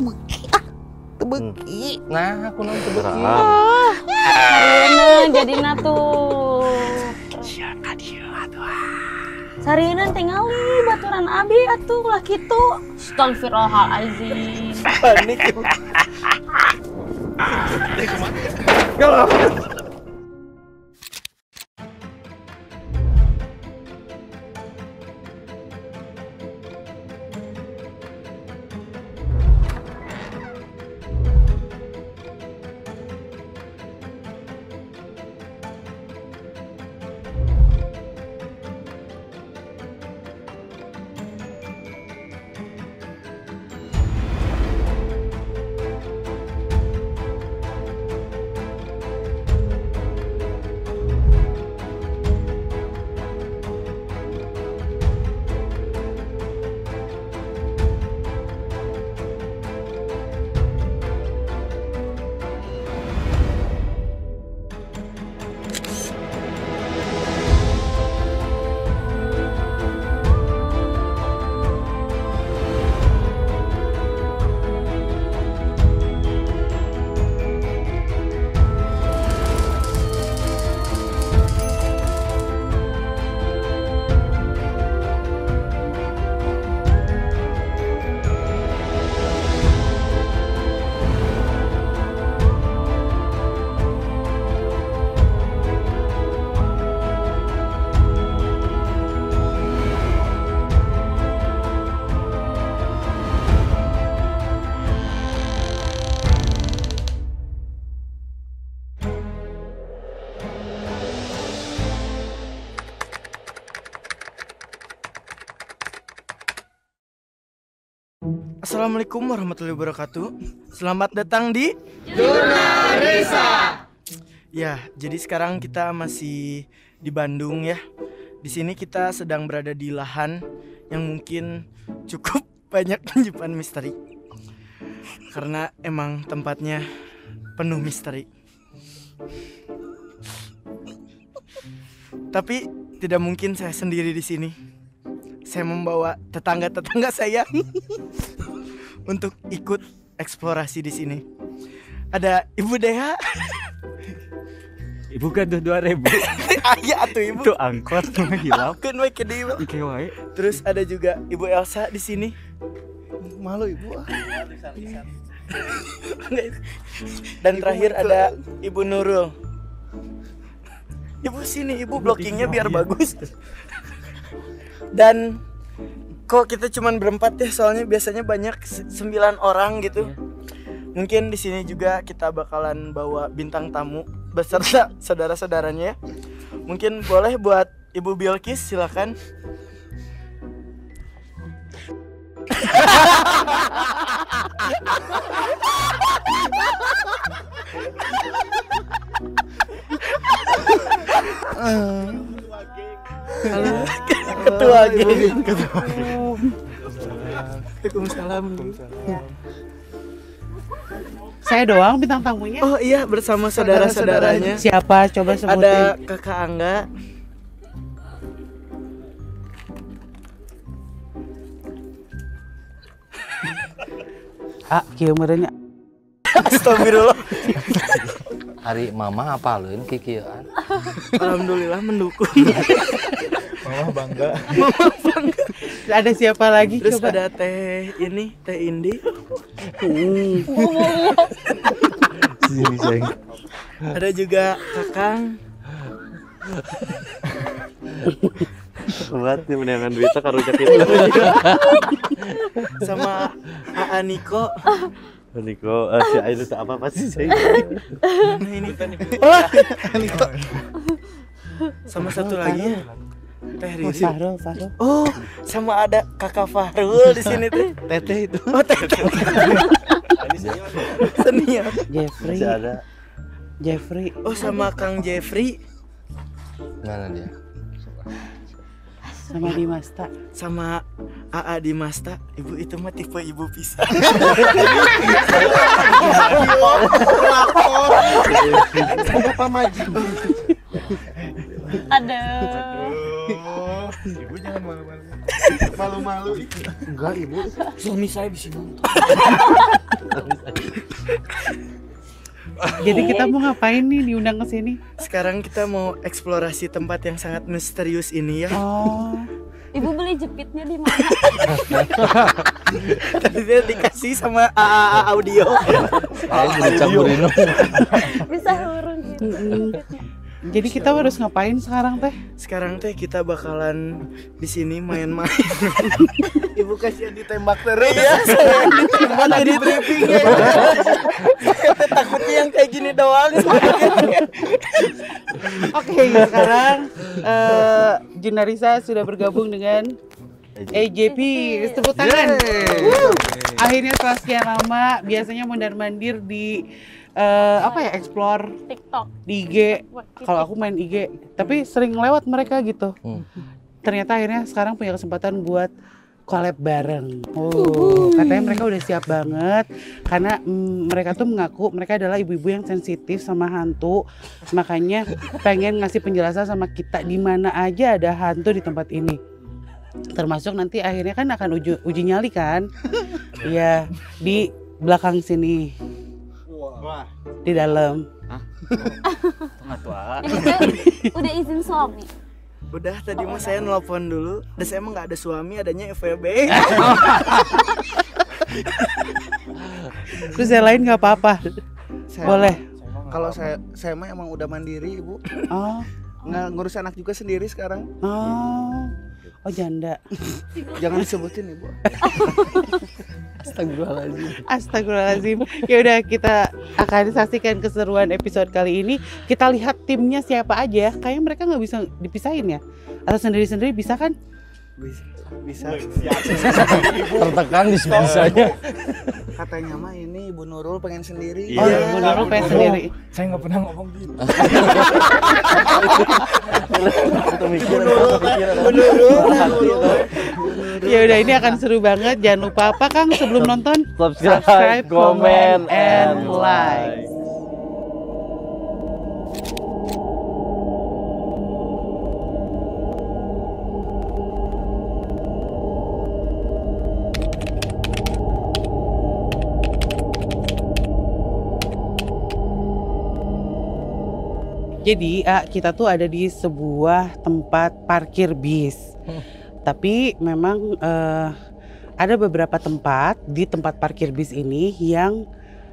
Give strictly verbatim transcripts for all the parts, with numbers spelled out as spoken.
mengki ah. Tebeki. Nah, aku nang tebeki. Ah, sarieuna jadina tuh. Siapa dia atuh? Sarieuna tingali baturan abi atuh lah kitu. Astagfirullahalazim. Panik. Teh kemana? Assalamualaikum warahmatullahi wabarakatuh. Selamat datang di Jurnal Risa. Ya, jadi sekarang kita masih di Bandung ya. Di sini kita sedang berada di lahan yang mungkin cukup banyak menyimpan misteri. Karena emang tempatnya penuh misteri. Tapi tidak mungkin saya sendiri di sini. Saya membawa tetangga-tetangga saya untuk ikut eksplorasi di sini. Ada Ibu Deha. Ibu kan tuh dua ribu. Ayah tuh Ibu. Itu angkot mah hilap. Kan wae ke dieu. Oke wae. Terus ada juga Ibu Elsa di sini. Malu Ibu. Dan terakhir ada Ibu Nurul. Ibu sini, Ibu blockingnya biar bagus. Dan kok kita cuman berempat ya, soalnya biasanya banyak sembilan orang gitu. Mungkin di sini juga kita bakalan bawa bintang tamu beserta saudara-saudaranya. Mungkin boleh buat Ibu Bilkis, silakan. Halo, ketua geng. Waalaikumsalam. Saya doang bintang tamunya. Oh iya, bersama saudara-saudaranya. Siapa? Coba sebutin. Ada Kakak Angga. Ah, kieu meureunnya. Astagfirullah. Hari mama apalin kikieuan. Alhamdulillah mendukung. Mama bangga. Mama bangga. Ada siapa lagi? Terus coba. ada Teh ini, Teh Indi. Sini sayang. Ada juga Kakang. Kuat nih menangan duitnya karujak itu. Sama Aa Niko. Niko, si Aida tak apa-apa sih saya. Nah ini oh, Niko. Sama satu lagi ya. Teh Oh, Riri. Fahrul, Fahrul. Oh, sama ada Kakak Fahrul di sini tuh. Teteh itu. Oh, Teteh. Senior. Jeffrey. Masih ada. Jeffrey. Oh, sama Kang Jeffrey. Mana dia? Sama Dimasta. Sama Aa Dimasta. Ibu itu mah tipe ibu pisah. Sama Pamaji. Aduh. Ibu jangan malu-malu. Malu-malu. Enggak, Ibu. Suami saya bisa nonton. Jadi kita mau ngapain nih diundang ke sini? Sekarang kita mau eksplorasi tempat yang sangat misterius ini ya. Oh. Ibu beli jepitnya di mana? Tadi dia dikasih sama A A A Audio. Saya jadi campurin. Bisa urun gitu. Jadi kita harus ngapain sekarang teh? Sekarang teh kita bakalan di sini main-main. Ibu kasihan ditembak terus. Iya, saya yang ditembak tadi briefingnya. Takutnya yang kayak gini doang. Oke, sekarang eh Junarisa sudah bergabung dengan A J P. Tepuk tangan. Wuh. Akhirnya setelah sekian lama, biasanya mondar-mandir di eh, apa ya, explore TikTok. di I G. Kalau aku main I G, tapi sering lewat mereka gitu. Hmm. Ternyata akhirnya sekarang punya kesempatan buat collab bareng. Oh, katanya mereka udah siap banget karena mm, mereka tuh mengaku mereka adalah ibu-ibu yang sensitif sama hantu. Makanya pengen ngasih penjelasan sama kita di mana aja ada hantu di tempat ini. Termasuk nanti akhirnya kan akan uji, uji nyali kan? Iya, di belakang sini. Wah. Di dalam. Tengah tua. Ini teh udah izin suami. Udah tadi mah saya nelpon dulu. Dan saya emang nggak ada suami, adanya F W B. Terus yang lain nggak apa-apa. Saya Boleh. mah- Kalau saya saya mah emang udah mandiri, Ibu. Oh, Nggak ngurus anak juga sendiri sekarang. oh, oh janda. Jangan disebutin, Ibu. Astagfirullahaladzim. Astagfirullahaladzim. Ya udah, kita akan saksikan keseruan episode kali ini. Kita lihat timnya siapa aja. Kayaknya mereka nggak bisa dipisahin ya. Atau sendiri-sendiri bisa kan? Bisa. Tertekan di sebisanya. Katanya mah ini Ibu Nurul pengen sendiri. Iya. Oh, Bu Nurul pengen sendiri. Saya nggak pernah ngomong gitu. Ya udah, ini akan seru banget. Jangan lupa apa Kang sebelum nonton? Subscribe, comment, and like. Jadi ah, kita tuh ada di sebuah tempat parkir bis. Tapi memang eh, ada beberapa tempat di tempat parkir bis ini yang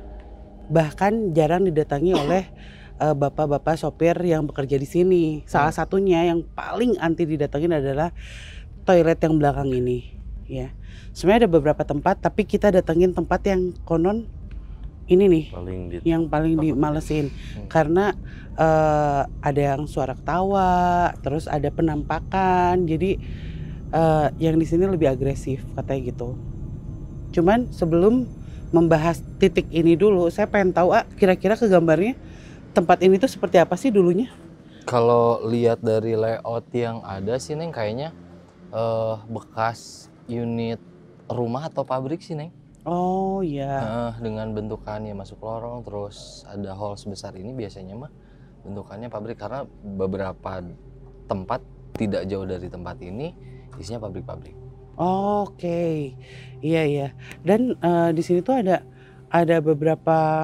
bahkan jarang didatangi oleh eh, bapak-bapak sopir yang bekerja di sini. Salah satunya yang paling anti didatangin adalah toilet yang belakang ini, ya. Sebenarnya ada beberapa tempat, tapi kita datengin tempat yang konon ini nih, Paling di yang paling dimalesin karena eh, ada yang suara ketawa, terus ada penampakan, jadi eh, yang di sini lebih agresif katanya gitu. Cuman sebelum membahas titik ini dulu, saya pengen tahu ah, kira-kira ke gambarnya tempat ini tuh seperti apa sih dulunya? Kalau lihat dari layout yang ada sih Neng, kayaknya eh, bekas unit rumah atau pabrik sih Neng. Oh iya. Nah, dengan bentukannya masuk lorong, terus ada hall sebesar ini biasanya mah bentukannya pabrik, karena beberapa tempat tidak jauh dari tempat ini isinya pabrik-pabrik. Oke, iya iya. Dan eh, di sini tuh ada ada beberapa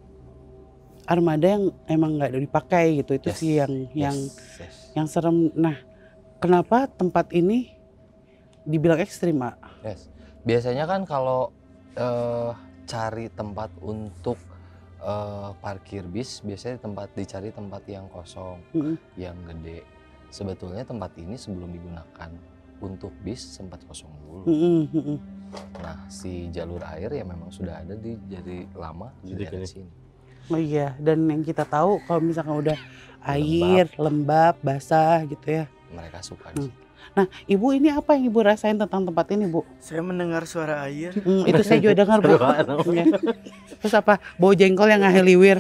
armada yang emang nggak dipakai gitu. Itu Yes, sih yang yang yes, yes. yang serem. Nah, kenapa tempat ini dibilang ekstrim, Mak? Yes. Biasanya kan kalau eh, cari tempat untuk eh, parkir bis, biasanya tempat dicari tempat yang kosong, Mm-mm. yang gede. Sebetulnya tempat ini sebelum digunakan untuk bis sempat kosong dulu. Mm-mm, mm-mm. Nah, si jalur air ya memang sudah ada di dari lama di Jadi daerah gini. sini. Oh iya, dan yang kita tahu kalau misalkan udah air lembab, basah gitu ya. Mereka suka Hmm. di situ. Nah, Ibu ini apa yang Ibu rasain tentang tempat ini, Bu? Saya mendengar suara air. Hmm, itu saya juga dengar, Bu. Apaan? Iya. Terus apa? Bau jengkol yang ngaheliwir.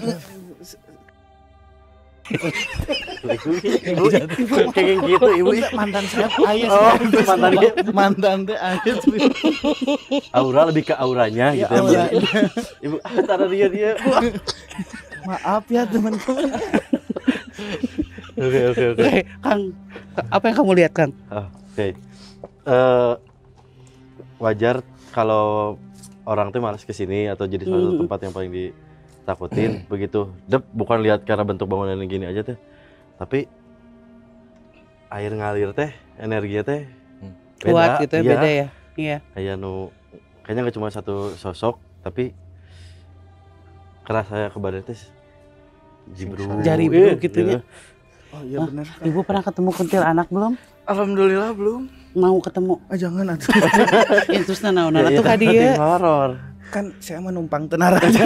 Ibu, kayak gitu ibu. Mantan saya ayah. Oh, mantannya. Mantan teh ayah. Aura lebih ke auranya gitu ya. Bu. aura. Ibu, antara dia dia. Maaf ya teman-teman. Oke oke oke. Oke, Kang, apa yang kamu lihat, Kang? Ah, Oke. eh, wajar kalau orang tuh malas kesini atau jadi suatu Mhm. tempat yang paling ditakutin begitu. Dep bukan lihat karena bentuk bangunan yang gini aja teh, tapi air ngalir teh, energinya teh Kuat gitu ya, iya. beda ya. Iya. Kayak nu kayaknya nggak cuma satu sosok tapi kerasa ke badan teh jibruk. Jari Eh, bro gitu ya. Oh iya Hah? benar. Ibu pernah ketemu kuntilanak belum? Alhamdulillah belum. Mau ketemu? Ah jangan atuh. Ya terus naon-naon Ya, atuh ka iya, dieu. horor. Kan saya mah numpang tenar aja.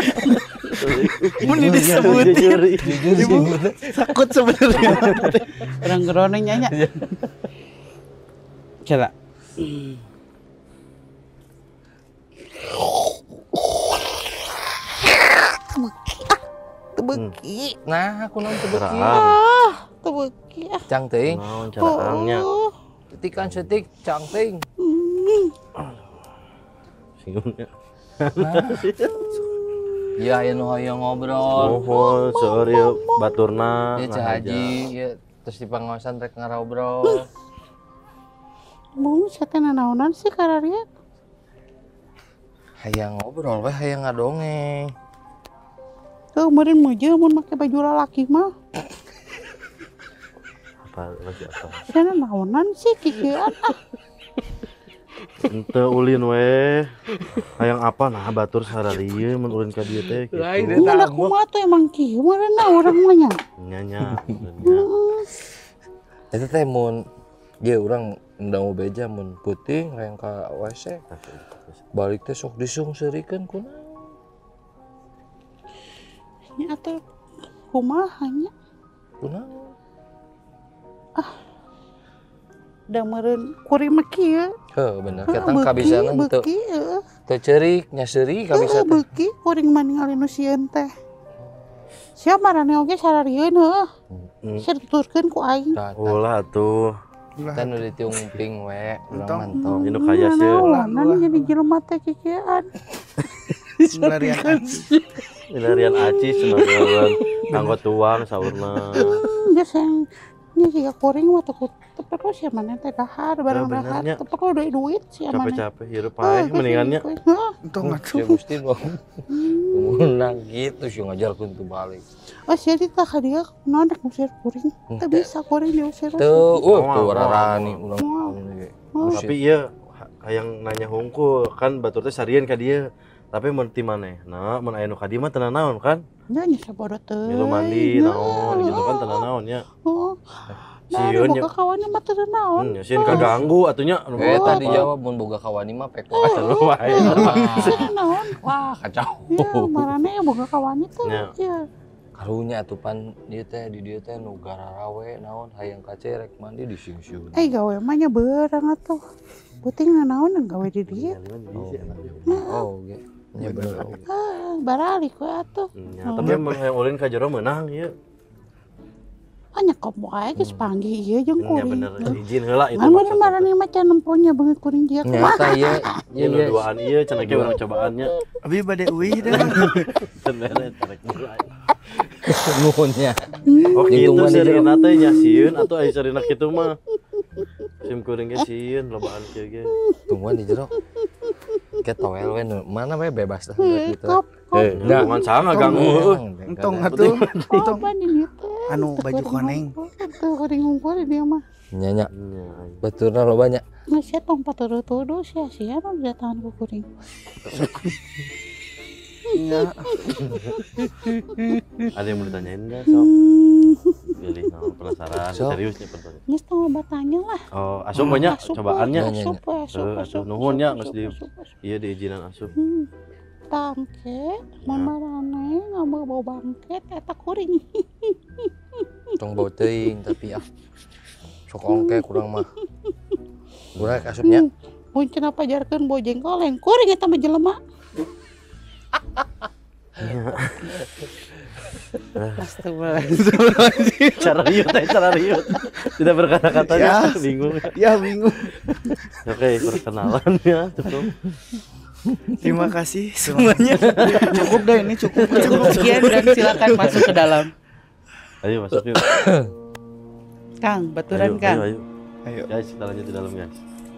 Mun disebutin. Ibu takut sebenarnya. Orang geroneng nyanya. Coba. Tebeki, Nah, aku nonton tebeki. Cerang. tebeki ah. Cang teuing. Naon carangnya? Oh, Ketikan setik cang teuing. Singgungnya. Ya aya nu hoyong ngobrol. Mohon seueur ieu baturna Ya Cah Haji, ya terus di pangaosan rek ngarobrol. Bung, saya teh nanaonan sih kararieu. Hayang ngobrol weh, hayang ngadongeng. Tuh, meureun meujeul mun make baju lalaki mah. apa lagi apa? Saya nanaonan sih kikieuan ah. Ente ulin we. Hayang apa nah batur sararieu mun ulin ka dieu teh kitu. Lain Ini ada kumaha tuh emang kieu meureunna urang mah nya. Nya-nya. Eta teh mun ge urang ndang beja mun puting hayang ka W C. Balik teh sok disungseurikeun kunaon. Nya atuh kumaha nya. Kunaon? Da meureun kuring mah kieu. Heuh bener ketang kabisana teu beuki heeh. teu ceurik nya seuri kabisa teh. Beuki kuring mah ningali nu sieun teh. Sia marane oge sararieun heuh. Hmm. Sia dituturkeun ku aing. Tah Ulah tuh. tah nu ditiung ping we urang Entong. mantong. Induk kaya sih. Naon jadi jelema teh kikieuan. Pelarian Ilarian aci senajan kanggo tuang saurna. Geus yang nya siga kuring mah teu teu perlu sia mana teh dahar barang bener dahar nya. teu perlu deui duit sia mana. Capek-capek hirup ae mendingannya. Heeh. Entong Ya atuh. Gusti dong. Menang gitu sih ngajalkeun tu balik. Oh sia ditah ka dia naon rek ngusir kuring. Teu bisa kuring diusir. Teu, uh Moal, tuh moal, rarani moal. ulang. Tapi iya ha- hayang nanya hungkul kan batur teh sarieun ka dieu. Tapi mun ti manehna mun aya nu ka dieu mah teu naon kan? Nya nya sabodo teh. Milu mandi naon gitu kan teu naon nya. Oh. Nah, Sieun boga nya. kawannya mah teu naon. Hmm, sieun kaganggu atunya anu Eh apa. tadi jawab mun boga kawani mah pek wae. Anu wae. Teu naon. Wah, kacau. Ya, marane boga kawannya teh. Nya. Ya. Karunya atupan dieu teh di dieu teh nu gararawe naon hayang kacerek mandi disieun-sieun. Eh gawe mah nya beurang atuh. Puting naon gawe di dieu. Oh, ge. Nya bener. Ah, baralik we atuh. Ya, tapi mun hayang ulin ka jero meunang ieu. Hanya komo ae geus panggih ieu jeung Ya kuring. bener izin heula itu Anu mah maksudna. marane mah can nemponya beungeut kuring dia Nya kumaha. eta ieu Ieu nu ieu duaan ieu cenah ge urang cobaannya. Abi bade euih deh. Can beres tarek mulai. nuhunnya. Oh Gitu kitu mah di jero. sarina teh nya sieun atuh aya sarina kitu mah. Sim kuring ge sieun lobaan kieu ge. Tungguan di jero. Ke towel we nu mana we bebas lah Eh, gitu. kop. Eh, Dah. jangan sangat ganggu heuh. Entong atuh. Entong Apa nih dieu teh? anu baju koneng. Tuh kuring ngumpul dia mah. Nya nya Nya, baturna lo banyak. Nggak sia tong paturuh-turuh sia-sia mah datangan ku kuring. Iya. ada yang mau ditanyain enggak sok? Hmm, Pilih naon penasaran Sok. seriusnya pertanyaan. geus tong batanya lah. Oh, asup banyak Asup, cobaannya. Nya, nya, Asup we, asup, Eh, asup, asup. Nuhun ya, asup, geus di- asup, asup. Iya diizinan asup. Hmm. Tangke, mama rane ngambil bau bangket eta kuring. Tong bau teuing tapi ah sok ongke kurang mah. Urang asupnya. Hmm. Mun cenah pajarkeun bau jengkoleng, kuring eta mah jelema. Astagfirullahaladzim. Cara riut, eh, cara riut. Tidak berkata-katanya, Ya. bingung. Ya bingung. Oke, perkenalan ya, cukup. Terima kasih semuanya. Cukup deh ini cukup. Cukup sekian dan silakan masuk ke dalam. Ayo masuk yuk. Kang, baturan Ayo, Kang. ayo, ayo. Ayo. Guys, kita lanjut di dalam guys.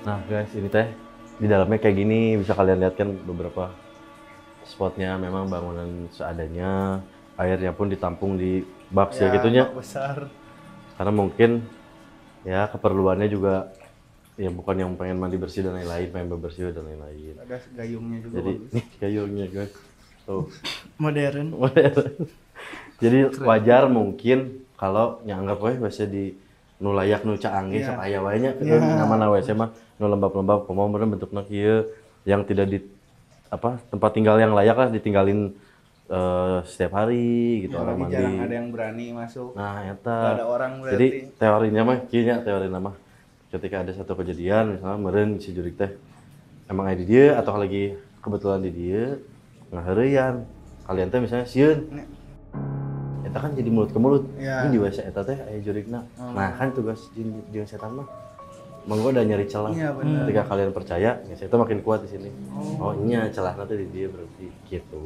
Nah guys, ini teh di dalamnya kayak gini, bisa kalian lihat kan beberapa spotnya memang bangunan seadanya, airnya pun ditampung di bak ya, gitunya. Besar. Karena mungkin ya keperluannya juga ya bukan yang pengen mandi bersih dan lain-lain, pengen bebersih dan lain-lain. Ada gayungnya juga. Jadi bagus. nih gayungnya guys, tuh Modern. jadi wajar mungkin kalau nyanggap weh biasa di nu layak nu caangge Iya. sok aya wae nya Iya. nyaman we mah nu lembab-lembab kumaha bener bentukna kieu yang tidak di apa tempat tinggal yang layak lah ditinggalin eh, setiap hari gitu Ya, orang lagi mandi. jarang ada yang berani masuk. Nah, Gak eta. ada orang berarti. Jadi teorinya mah kieu nya teorinya mah ketika ada satu kejadian misalnya meureun si jurik teh emang ada di dia atau lagi kebetulan di dia ngaheureuyan kalian teh misalnya sieun eta kan jadi mulut ke mulut Ya. ini di W C eta teh aya jurigna Oh. nah kan tugas jin jeung setan mah mangga udah nyari celah Iya, benar. ketika kalian percaya ya setan makin kuat di sini oh, iya celahna teh di dia berarti gitu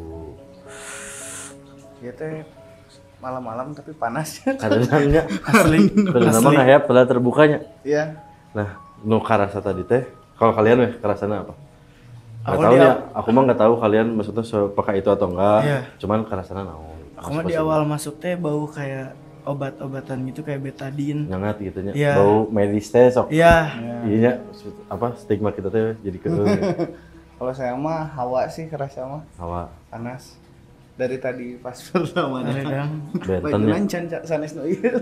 Ya teh malam-malam tapi panas. kadang-kadangnya Asli. kadang-kadang mah ngahayap pada terbukanya Iya. nah nu karasa tadi teh kalau kalian weh karasana apa Gak Aku tahu di ya, aw- aku mah nggak tahu kalian maksudnya sepeka itu atau enggak. Iya. Cuman karasana naon. Aku mah di awal masuk teh bau kayak obat-obatan gitu kayak betadine. nyangat gitu nya. Iya. Bau medis teh sok. Iya. Iya nya, apa stigma kita teh jadi ke Kalau saya mah hawa sih kerasa mah hawa panas. Dari tadi pas pertama Redang. benten nya. Bajuan can can- sanes nu ieu.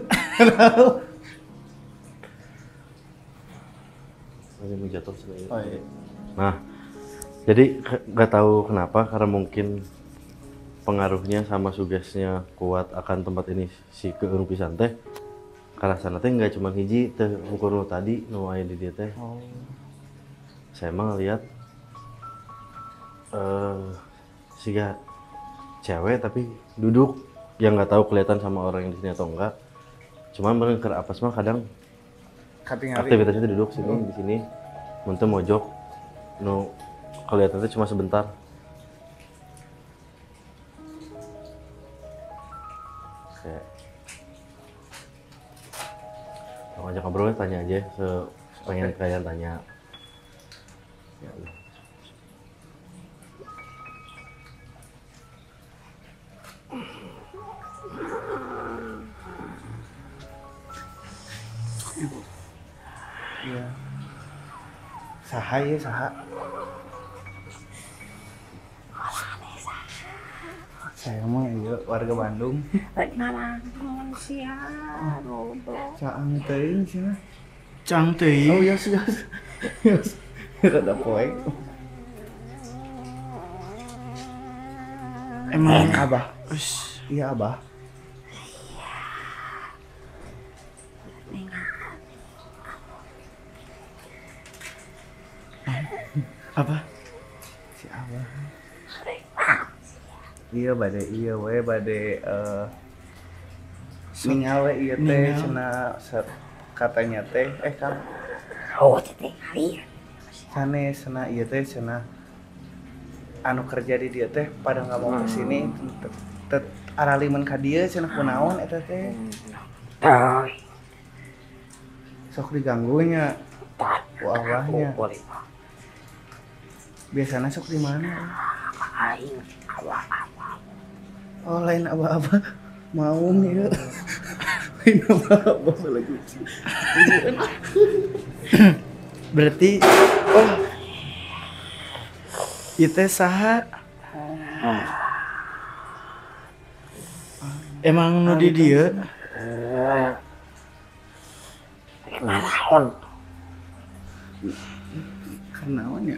Ini mau jatuh sebenarnya. Oh iya. Nah, jadi ke- nggak tahu kenapa karena mungkin pengaruhnya sama sugesnya kuat akan tempat ini si keurung pisan teh. Karasana teh nggak cuma hiji teh ukur nu tadi nu aya di dia teh. Oh. Saya emang ngeliat eh siga cewek tapi duduk yang nggak tahu kelihatan sama orang yang di sini atau enggak. Cuman bener keur apes mah kadang Katingali. aktivitasnya duduk sini di sini, muntah mojok, nu kelihatannya cuma sebentar. Kayak mau ngajak ngobrol tanya aja, se pengen kalian tanya. Ya udah. Iya. Saha ya saha. Saya mah iya warga Bandung. Rek narang manusia goblok. Caang teuing cenah. Cang teuing. Oh iya sih. Rada poek. Emang Abah. Ush, Iya Abah. apa? Si Abah. Iya bade iya we bade eh ningal we ieu teh Ningal. cenah sa- katanya teh eh Kang Oh, tinggali. sanes cenah ieu teh cenah anu kerja di dia teh pada nggak mau kesini tet- tet araliman ka dieu cenah kunaon eta teh Tah, sok diganggunya tah. ku Abahnya Boleh. biasanya sok di mana Aing awak-awak. oh lain Abah-abah mau ieu lain Abah-abah lagi Berarti oh ieu teh saha? Emang nu di dieu Naon? karena ya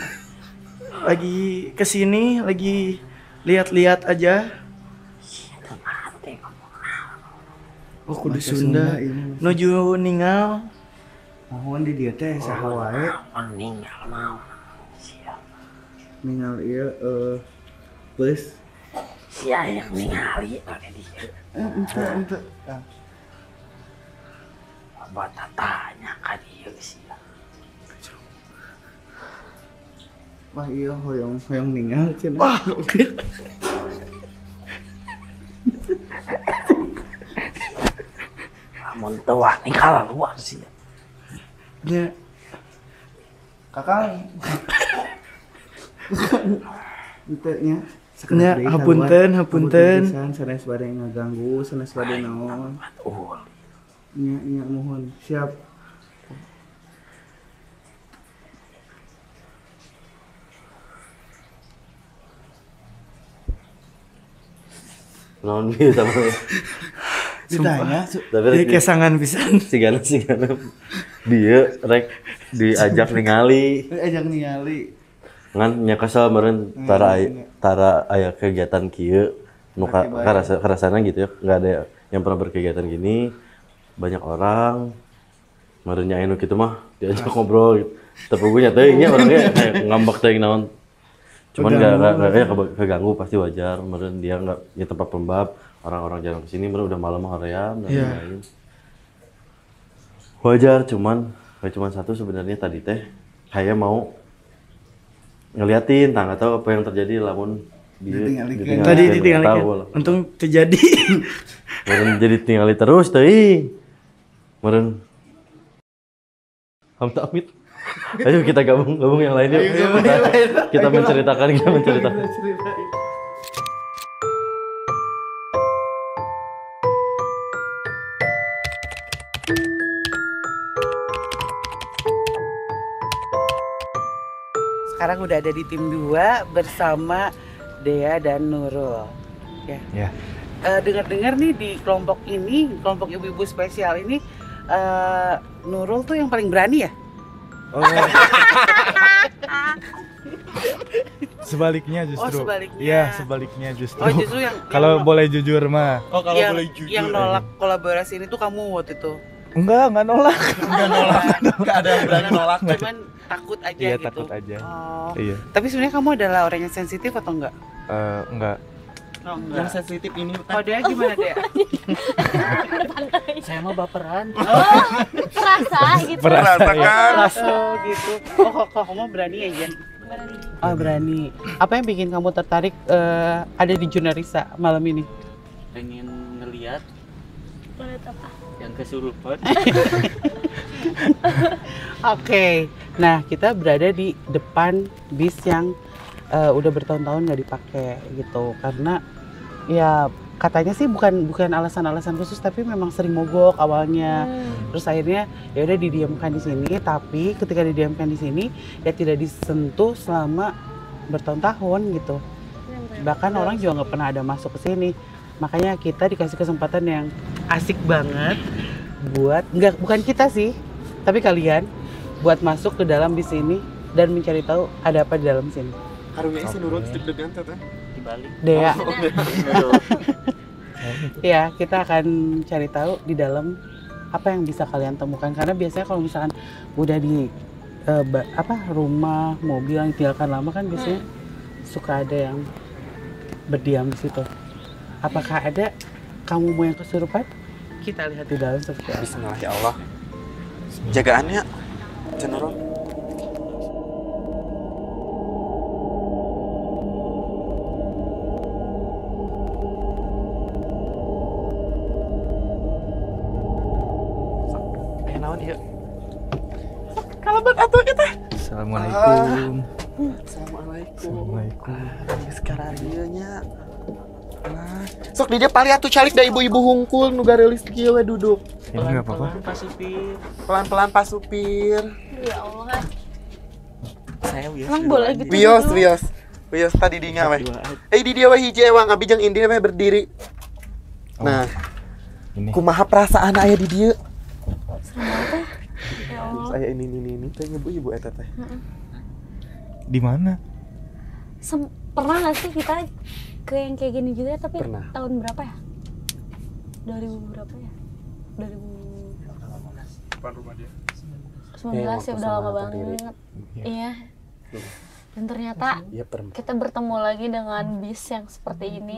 lagi kesini lagi lihat-lihat aja. Mati ngomong. Oh kudu Bahasa Sunda. Sunda, iya. Nuju ningal. mohon di dia teh saha wae Meninggal mau. Siap. ningal ieu eh bus Sia yang ningali ada dia. ente ente Bata tanya ka dia sia. wah iya hoyong hoyong ningal cenah wah Amun tua ninggal luar sia. Ya. Kakang. Itu nya. Nya, hapunten, hapunten. Sanes bade ngaganggu, sanes bade naon. Nya nya mohon. Siap. Non bieu sama ya. Ditanya, Tapi Jadi rek di- kesangan pisan. sigana sigana dia rek diajak ningali ajak ningali. ngan nya kesel meureun tara aya, tara aya kegiatan kieu nu ka- Berarti karasa karasana gitu ya, enggak ada yang pernah berkegiatan gini, banyak orang meureun nya anu kitu mah diajak ngobrol gitu. Tepugunya teh nya orangnya kayak ngambek teh naon. Cuman enggak enggak enggak ke- keganggu pasti wajar, meureun dia enggak di tempat pembab, orang-orang jarang kesini, meureun udah malam hoream dan Iya. lain-lain. Wajar, cuman kayak cuman satu sebenarnya tadi teh kayak mau ngeliatin, tak nggak tahu apa yang terjadi lamun dia Ditinggalikeun. Tadi ditinggalkan. tahu lah. Untung terjadi. Meren jadi tinggali terus teh. Meren Hamta Amit. Ayo kita gabung gabung yang lain yuk. Kita, kita menceritakan kita menceritakan. Sekarang udah ada di tim dua bersama Dea dan Nurul. Ya. Ya. Eh, dengar-dengar nih di kelompok ini, kelompok ibu-ibu spesial ini, eh, Nurul tuh yang paling berani ya? Oh. Sebaliknya justru. Oh, sebaliknya. Iya, sebaliknya justru. Oh justru yang Kalau yang, boleh jujur mah. oh, yang, yang nolak kolaborasi ini tuh kamu waktu itu. Enggak, enggak nolak. Enggak nolak. Enggak ada yang berani nolak. Cuman takut aja Iya, gitu. takut aja. Oh. Iya. Tapi sebenarnya kamu adalah orang yang sensitif atau enggak? Eh, enggak. Oh, Yang enggak. sensitif ini Oh, Dea gimana Dea? Saya mah baperan. Perasa gitu. Merasakan. Oh gitu. Oh kok kok kamu berani ya Jen? Oh berani. Apa yang bikin kamu tertarik eh, ada di Jurnalisa malam ini? Pengen ngeliat Lihat apa? yang kesurupan. Oke. Nah kita berada di depan bis yang eh, udah bertahun-tahun nggak dipakai gitu karena ya katanya sih bukan bukan alasan-alasan khusus tapi memang sering mogok awalnya. Terus akhirnya ya udah didiamkan di sini, tapi ketika didiamkan di sini ya tidak disentuh selama bertahun-tahun gitu. Bahkan orang juga nggak pernah ada masuk ke sini. Makanya kita dikasih kesempatan yang asik banget buat nggak bukan kita sih, tapi kalian buat masuk ke dalam bis ini dan mencari tahu ada apa di dalam sini. karunya si Nurul deg-degan teh. Dibalik. Dea. Ya, kita akan cari tahu di dalam apa yang bisa kalian temukan karena biasanya kalau misalkan udah di eh, ba- apa rumah mobil yang ditinggalkan lama kan biasanya suka ada yang berdiam di situ. Apakah ada kamu mau yang kesurupan? Kita lihat di dalam seperti apa. Bismillah ya Allah. Jagaannya Nurul. Ayo naon ieu? Kalabat atuh kita. Assalamualaikum. Assalamualaikum. Assalamualaikum. Geus kararieu nya. Nah, sok di dia pali atuh calik da ibu-ibu hungkul nu gareulis kieu we duduk. Ini enggak apa-apa. Pak Supir. Pelan-pelan Pak Supir. Ya Allah. Saya Wios. Emang boleh gitu? Wios, wios. Wios tadi dinya weh. Eh di dia weh hiji ewang abi jeung Indi weh berdiri. Nah, Ini. kumaha perasaan aya di dieu? Serem banget ya. Ya Allah. Saya ini ini ini teh ibu-ibu eta teh. Di mana? Sem- pernah nggak sih kita ke yang kayak gini juga tapi Pernah. tahun berapa ya? dua ribu berapa ya? dua ribu sembilan belas ya waktu udah lama sama Riri. banget. Iya. Dan ternyata Iya pernah. kita bertemu lagi dengan bis yang seperti ini.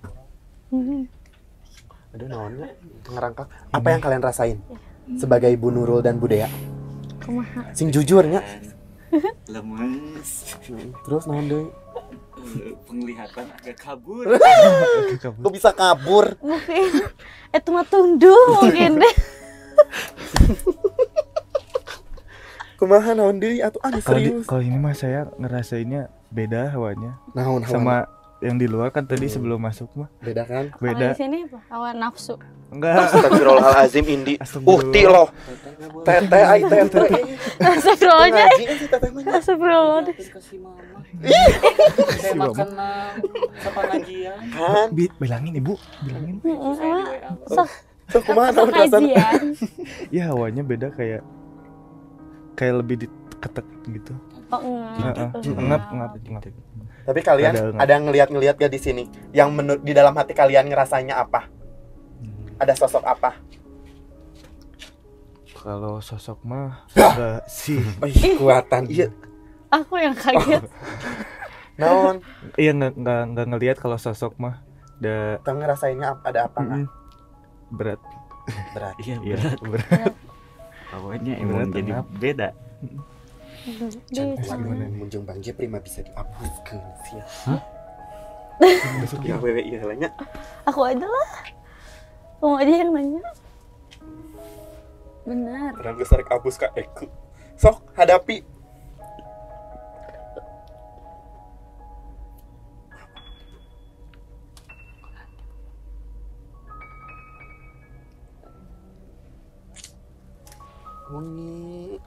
Aduh naonnya ngerangkak. Apa yang kalian rasain sebagai Bu Nurul dan Bu Dea? Kumaha? Sing jujurnya. Lemes. Terus naon deui? Eh, Penglihatan agak kabur. Kok bisa kabur? Mungkin itu mah tundu mungkin deh. Kumaha naon deui atuh anu Kalau di- serius. kalau ini mah saya ngerasainnya beda hawanya. Naon hawa? Sama yang di luar kan tadi sebelum masuk mah. Beda kan? Kalau Beda. di sini apa? Hawa nafsu. Enggak. Astagfirullahalazim Indi. Astagfirullah. Ukti loh. Teteh ai teteh. Astagfirullahnya. Ngaji kan si teteh mah. Astagfirullah. Kasih mama. Si Saya mama. makan sepengajian. Kan. Bi- bilangin ibu, bilangin. Sok Sok kumaha sok naon rasana? kajian. Ya hawanya beda kayak kayak lebih diketek gitu. Oh enggak. Heeh. gitu. Ngap ngap ngap. Tapi kalian Ada ada, nggak? ngeliat-ngeliat gak di sini? Yang menurut di dalam hati kalian ngerasanya apa? Ada sosok apa? Kalau sosok mah enggak sih. Ih, kuatan. Iya. Aku yang kaget. Naon? Iya nggak nggak nggak ngelihat kalau sosok mah ada Tahu ngerasainnya ap- ada apa nggak? Mm, berat. Berat. Iya Iya, berat. berat. Awalnya Berat, emang jadi ngap. beda. Di Wah, gimana? Munjung Bang Jepri mah bisa dihapuskeun sia. Hah? Besok ya wewe ieu heula nya. aku aja lah. Kamu aja yang nanya. Benar. Terang geus rek hapus ka Eku. Sok hadapi. Wengi.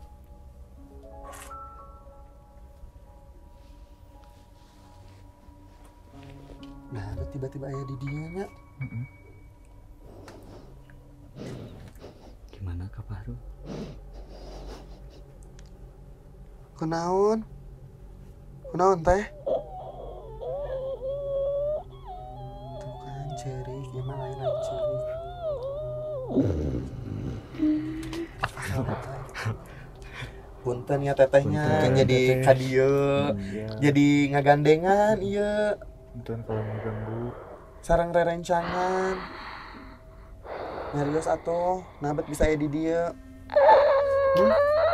Nah, lu tiba-tiba aya di dieu nya. Gimana Kak Fahrul? Kunaon? Kunaon teh? Tuh kan cerik, ya mah lain lain cerik. Punten ya tetehnya, Punten, jadi teteh. kadieu, Iya. jadi ngagandengan, iya. Punten kalau mengganggu. Sarang rerencangan. Nyarios atuh, nabet bisa aya di dieu. Hmm?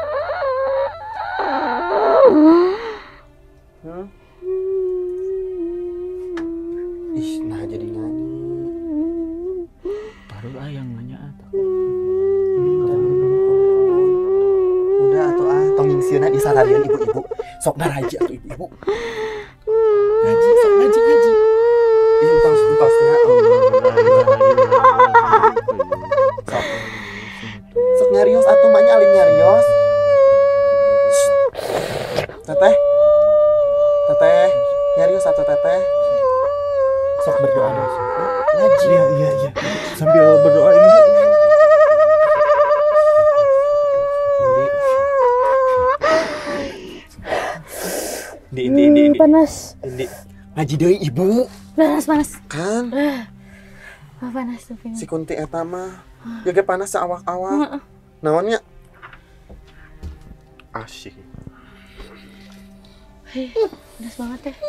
Hmm? Ih, nah jadi nyanyi. Fahrul ah yang nanya atuh. Udah atuh ah, tong ngingsieuna di sararian ibu-ibu. Sok ngaraji atuh ibu-ibu. Ngaji, sok ngaji ngaji. Ih, entos entosnya. Sok. Sok nyarios atuh maknya alim nyarios. Teteh. Teteh, nyarios atuh teteh. Sok berdoa dong. Ngaji. Iya iya iya. Sambil berdoa ini. Di indi indi indi. Panas. Indi. Ngaji deui ibu. Panas panas. Kan Ah, panas tuh si Kunti eta mah ya ge panas saawak-awak. Naonnya? Asyik. Hei, panas banget ya.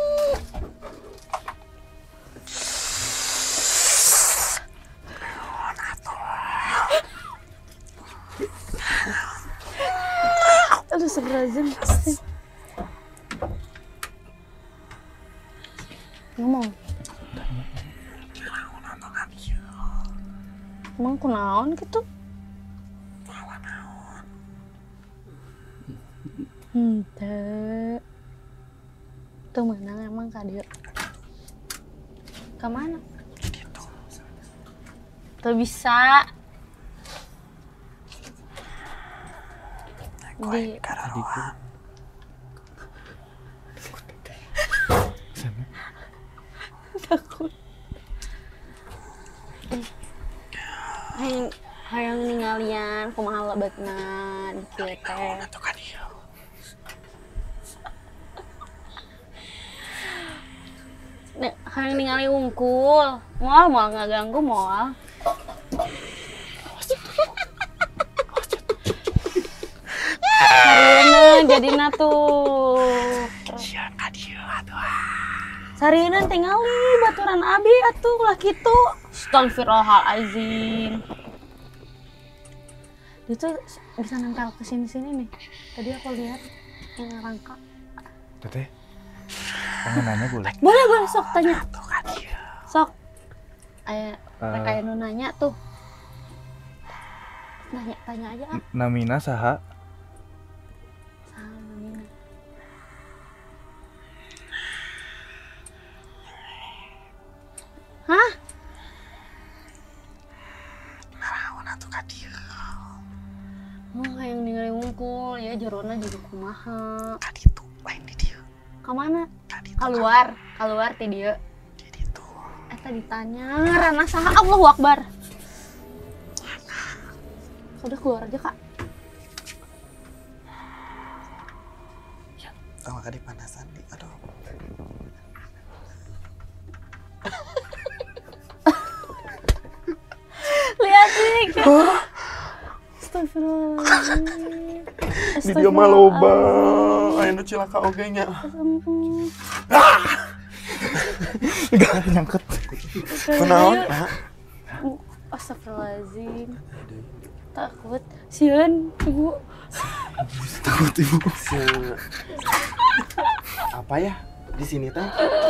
Aduh, seberazin. Ngomong. Emang kunaon gitu? Henteu. Tuh menang emang ka dieu. Ka mana? Tuh bisa. Di takut. Hayang hayang ningalian kumaha lebetna di kieu teh. Nek hayang ningali wungkul, moal moal ngaganggu moal. Sarieuna jadina tuh. Sian ka dieu atuh. Sarieuna tingali baturan abi atuh ulah kitu. Astagfirullahalazim. Itu bisa nempel ke sini-sini nih. Tadi aku lihat yang rangka. Teteh. Pengen nanya boleh? Boleh boleh sok tanya. Sok. Aya rek aya nu nanya tuh. Nanya tanya aja ah. Namina saha? Oh, yang ningali wungkul ya jarona jadi kumaha. Tadi itu lain di dia. Ka mana? Tadi Keluar, keluar ti dieu. Di itu. Eta ditanya ngaranna saha? Allahu Akbar. Sudah keluar aja, Kak. Oh, kadi panasan di. Aduh. Lihat nih. Astagfirullahaladzim. Di dia mah loba. Aya nu cilaka oge nya. Enggak nyangkut. Kunaon? Astagfirullahaladzim. Takut. Sieun, Ibu. Takut ibu. Apa ya di sini teh?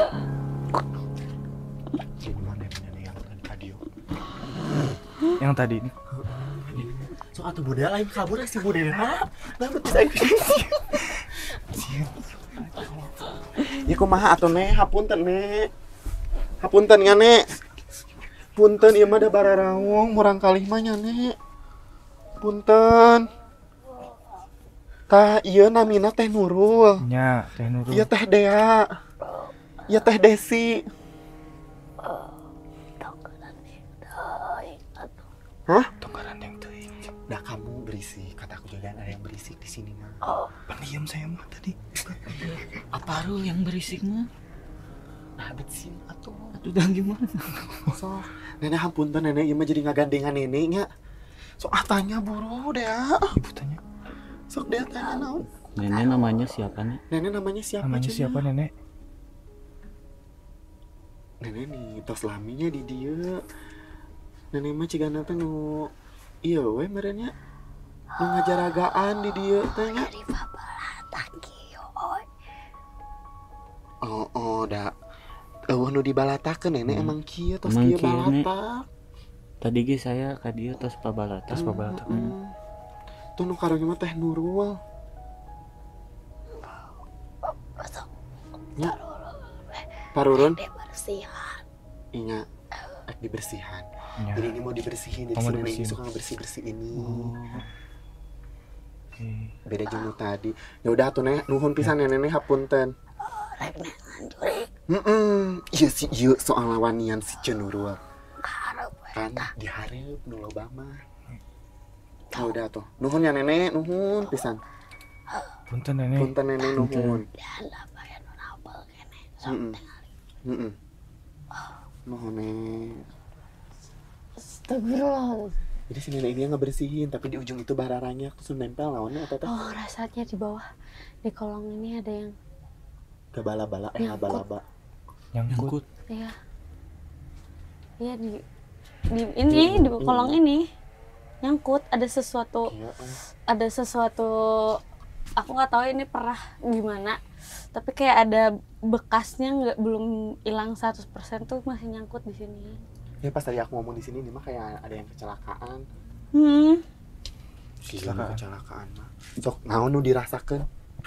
Di mana yang tadi radio? Yang tadi ini. So atuh budaya lain kabur si budaya mah. Lah betis aing. Ya kumaha atuh ne? Hapunten ne. Hapunten ya ne. Punten ieu mah da bararawong murang kalih mah nya ne. Punten. Tah ieu namina teh Nurul. Nya, Teh Nurul. Iya teh Dea. Iya teh Desi. Hah? Tongkaran yang teuing. Dah kamu berisik, kataku juga ada yang berisik di sini mah. Oh. Pendiam saya mah tadi. Apa ru yang berisik mah? Nah, betsin atuh. Atuh dah gimana? So, nenek hampunten nenek ieu mah jadi ngagandengan neneknya. Sok ah tanya buru Dea. Ibu tanya. Sok Dea tanya naon? Nenek namanya siapa nih? Nenek namanya siapa? Namanya cenah? siapa nenek? Nenek nih tos laminya di dia. Nenek mah cigana teh nu ieu we merenya. Nu ngajaragaan di dia teh nya. Oh, oh, da. Eueuh nu dibalatakeun nenek Hmm. emang kieu tos Emang kieu kieu, Nek. balatak. Tadi ge saya ka dieu tos pabalata. Tas pabalata. Hmm. Tuh nu karunya mah teh Nurul. Nya. Parurun? Dibersihan. Iya. Eh, dibersihan. Nya. Jadi ini mau dibersihin, jadi Oh, mau si nenek ini dibersihin. suka ngebersih-bersih ini. Oh. Oke. Beda jeung nu tadi. Ya udah atuh Nek, nuhun pisan nenek hapunten. Heeh. Ieu si ieu soal lawanian si Cenurul. Kan dihareup nu loba mah. Ya udah tuh. Nuhun ya nenek, nuhun pisan. Punten nenek. Punten nenek nuhun. Heeh. Heeh. Heeh. Nuhun nek. Astagfirullah. Jadi si nenek ini ngebersihin, tapi di ujung itu bararanya terus nempel naonnya eta teh. Oh, rasanya di bawah di kolong ini ada yang Kebala-bala, eh Nyangkut. laba-laba. Nyangkut. ya. Iya di di ini di kolong ini nyangkut ada sesuatu Iya, eh. ada sesuatu aku nggak tahu ini perah gimana tapi kayak ada bekasnya nggak belum hilang seratus persen tuh masih nyangkut di sini. Ya pas tadi aku ngomong di sini ini mah kayak ada yang kecelakaan. Hmm. Kecelakaan. Kecelakaan mah. Sok naon nu dirasakeun?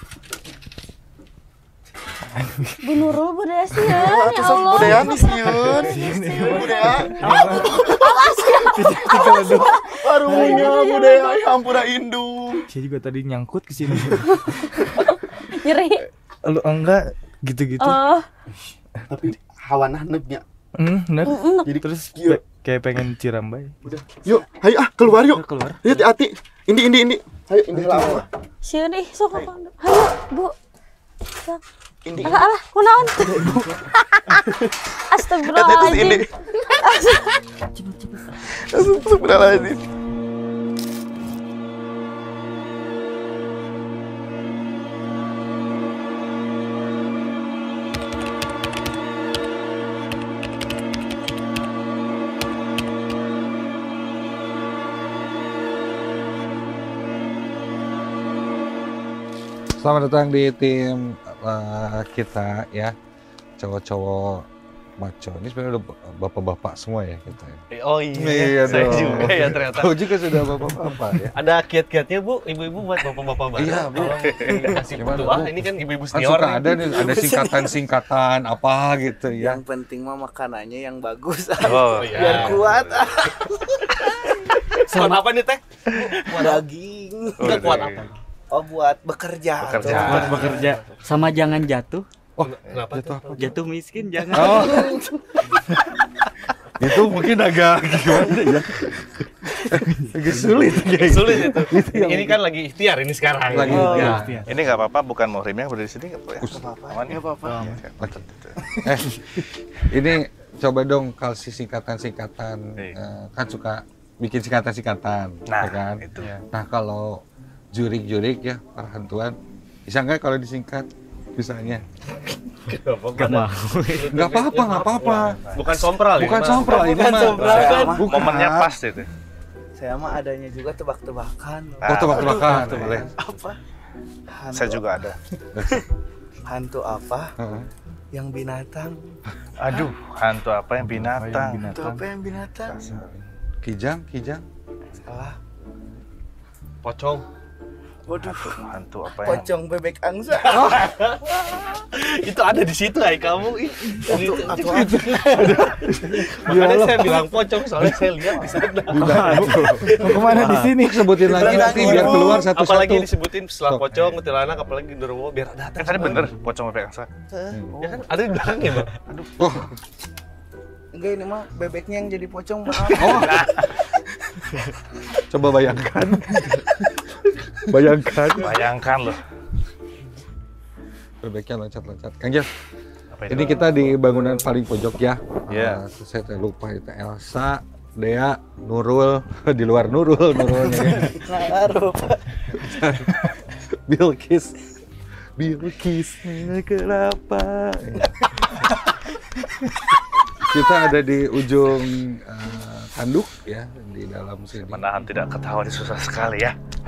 Bu Nurul budaya sih ya, ya Sok Allah. budaya nih sieun. Budaya. Arunya budaya ya ampura indung. Saya juga tadi nyangkut ke sini. Nyeri. Lu enggak gitu-gitu. Oh. Tapi hawana neuknya. Hmm, bener. Jadi Terus yuk. pe- kayak pengen ciram bae. Udah. Yuk, ayo ah keluar yuk. Keluar. Ayo hati-hati. Indi indi indi. Ayo indi lawan. Sieun ih sok aku. Hayu, Bu. Sok. Indi. Alah alah, kunaon? Eta itu si Astagfirullahaladzim. Indi. Astagfirullahaladzim. Selamat datang di tim uh, kita ya, cowok-cowok maco. Ini sebenarnya udah bapak-bapak semua ya kita ya. Oh iya, Iya saya dong. juga ya ternyata. Kau juga sudah bapak-bapak ya. Ada kiat-kiatnya Bu, ibu-ibu buat bapak-bapak baru. Iya, Bu. Tolong kasih Gimana, petua, Bu? ini kan ibu-ibu Kan senior suka nih. ada nih, ada singkatan-singkatan apa gitu ya. Yang penting mah makanannya yang bagus. Oh iya. Biar kuat. Kuat apa nih teh? Daging. Enggak kuat apa? Oh buat bekerja. Bekerja. tuh. Buat bekerja. Sama jangan jatuh. Oh, Kenapa jatuh tuh? apa? Jatuh miskin jangan. Oh. Itu mungkin agak gimana ya? Agak sulit kayak Sulit itu. Itu yang Ini kan lagi ikhtiar ini sekarang. Lagi Oh, ikhtiar. iya. Ini nggak apa-apa, bukan muhrimnya berdiri sini nggak apa-apa. Apa-apa. Aman ya? Nggak apa-apa. Eh, ini coba dong kasih singkatan-singkatan. Eh, kan suka bikin singkatan-singkatan, Nah, ya kan? itu. Nah, kalau jurik-jurik ya, perhantuan, bisa nggak kalau disingkat? Misalnya. Gak mau. Nggak apa-apa, nggak apa-apa. Bukan sompral ya? Bukan Mas? sompral, ini Bukan mah. sompral, kan? Bukan. Momennya pas itu. Saya mah adanya juga tebak-tebakan. Oh, tebak-tebakan. Aduh, Boleh. Apa? Hantu Saya juga ada. Hantu apa Heeh. yang binatang? Aduh, hantu apa yang binatang? Hantu apa yang binatang? Kijang, kijang. Salah. Pocong. Waduh. Hantu apa yang? Pocong bebek angsa. Itu ada di situ, ay kamu. Ih, Atau atau Makanya saya bilang pocong soalnya saya lihat di sana. Mau kemana di sini? Sebutin lagi nanti biar keluar satu-satu. Apalagi disebutin setelah pocong, kuntilanak, apalagi genderuwo biar ada. Kan tadi bener pocong bebek angsa. Ya kan ada di belakangnya, Bang. Aduh. Oh, enggak ini mah bebeknya yang jadi pocong maaf. oh. Coba bayangkan. Bayangkan. Bayangkan loh. Bebeknya loncat-loncat. Kang Jeff, Apa itu? ini kita di bangunan paling pojok ya. Iya. Uh, terus saya teh lupa itu Elsa, Dea, Nurul, di luar Nurul, Nurulnya. Ngaruh. Bilkis. Bilkis, kenapa? Kita ada di ujung uh, tanduk ya, di dalam sini. Menahan tidak ketawa ini susah sekali ya.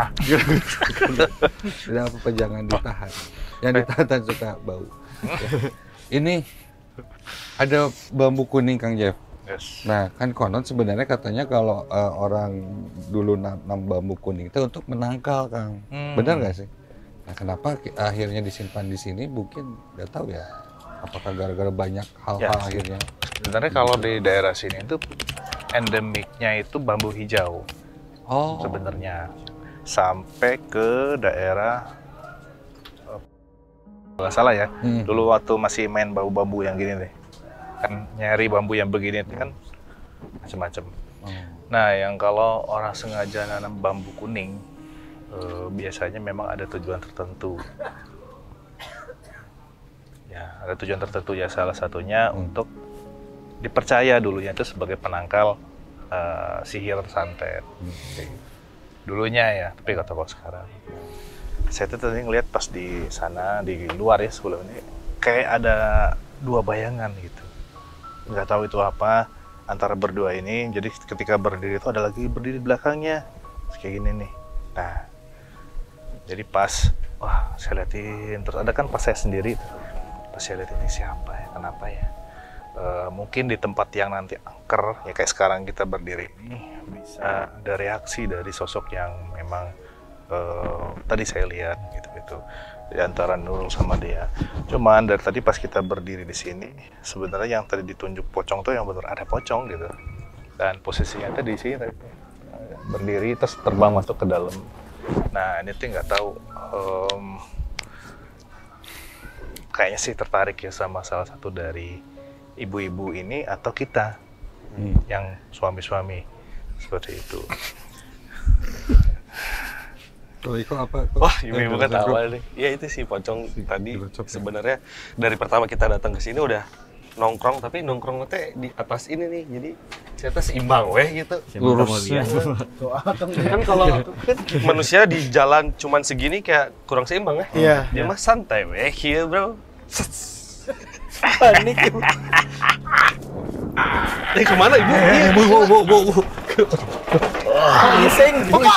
Tidak apa-apa, jangan ditahan. Yang ditahan suka bau. Ya. Ini ada bambu kuning, Kang Jeff. Yes. Nah, kan konon sebenarnya katanya kalau uh, orang dulu nanam bambu kuning itu untuk menangkal, Kang. Hmm. Benar nggak sih? Nah, kenapa ki- akhirnya disimpan di sini? Mungkin nggak tahu ya. Apakah gara-gara banyak hal-hal Ya. akhirnya? Sebenarnya kalau di daerah sini itu endemiknya itu bambu hijau. Oh. Sebenarnya sampai ke daerah eh, nggak salah ya. Hmm. Dulu waktu masih main bambu-bambu yang gini deh. Kan nyari bambu yang begini itu kan macam-macam. Oh. Nah, yang kalau orang sengaja nanam bambu kuning eh, biasanya memang ada tujuan tertentu. Ya, ada tujuan tertentu ya, salah satunya Hmm. untuk dipercaya dulunya itu sebagai penangkal eh, sihir santet. Dulunya ya, tapi nggak tahu kalau sekarang. Saya tuh tadi ngeliat pas di sana di luar ya sebelum ini kayak ada dua bayangan gitu. Nggak tahu itu apa antara berdua ini. Jadi ketika berdiri itu ada lagi berdiri di belakangnya kayak gini nih. Nah, jadi pas wah saya liatin terus ada kan pas saya sendiri tuh. Pas saya lihat ini siapa ya, kenapa ya? E, mungkin di tempat yang nanti angker ya kayak sekarang kita berdiri ini bisa ada reaksi dari sosok yang memang e, tadi saya lihat gitu-gitu di antara Nurul sama dia. Cuman dari tadi pas kita berdiri di sini sebenarnya yang tadi ditunjuk pocong tuh yang benar ada pocong gitu. Dan posisinya tadi di sini tadi, berdiri terus terbang masuk ke dalam. Nah ini tuh nggak tahu. Um, kayaknya sih tertarik ya sama salah satu dari ibu-ibu ini atau kita hmm. yang suami-suami seperti itu. Kalau Iko apa? Wah, ibu-ibu ketawa nih. Ya itu sih pocong tadi sebenarnya dari pertama kita datang ke sini udah nongkrong, tapi nongkrong teh di atas ini nih. Jadi saya tuh seimbang weh gitu. Lurus. Kan kalau kan manusia di jalan cuman segini kayak kurang seimbang ya. Iya. Dia mah santai weh kieu, Bro. Panik ibu. Eh kemana ibu? Eh, bu, bu, bu, bu, bu. Gising.